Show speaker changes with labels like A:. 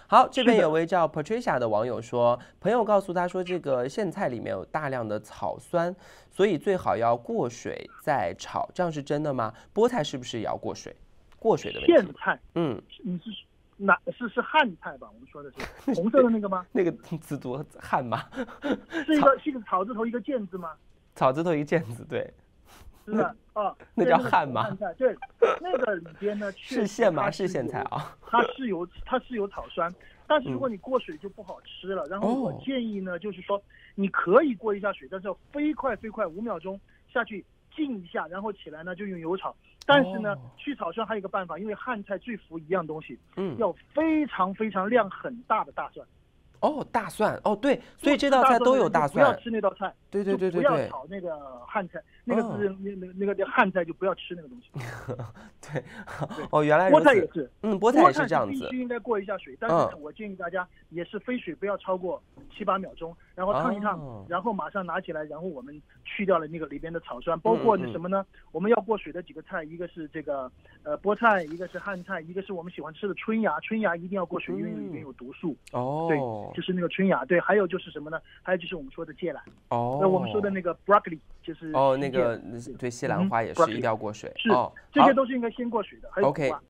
A: 好，这边有位叫 Patricia 的网友说，朋友告诉他说，这个苋菜里面有大量的草酸，所以最好要过水再炒，这样是真的吗？菠菜是不是也要过水？过水的问题。
B: 苋菜，你是汉菜吧？我们说的是红色的那个吗？
A: 那个字读汉吗？
B: 是一个草字头一个建字吗？
A: 草字头一个建字，对。
B: 是的啊，
A: 那叫汉吗？
B: 汉菜，对，那个里边呢
A: 是苋吗？是苋菜啊。
B: 它是有草酸，但是如果你过水就不好吃了。然后我建议呢，就是说你可以过一下水，但是要飞快5秒钟下去浸一下，然后起来呢就用油炒。但是呢，去草酸还有一个办法，因为汉菜最服一样东西，要非常量很大的大蒜。
A: 大蒜对，所以这道菜都有大蒜。
B: 不要吃那道菜，
A: 对，
B: 不要炒那个汉菜，那个是那个汉菜就不要吃那个东西。
A: 对，原来如此。
B: 菠菜也是，
A: 菠菜也是这样子，
B: 必须应该过一下水，但是呢，我建议大家也是飞水不要超过7-8秒钟，然后烫一烫，然后马上拿起来，然后我们去掉了那个里边的草酸，包括什么呢？我们要过水的几个菜，一个是这个菠菜，一个是汉菜，一个是我们喜欢吃的春芽，春芽一定要过水，因为里面有毒素。对，就是那个春芽。对，还有就是什么呢？还有就是我们说的芥兰。那我们说的那个 broccoli 就是
A: 那个对，西兰花也是一定要过水。
B: 是，这些都是应该先过水的。还有苦瓜。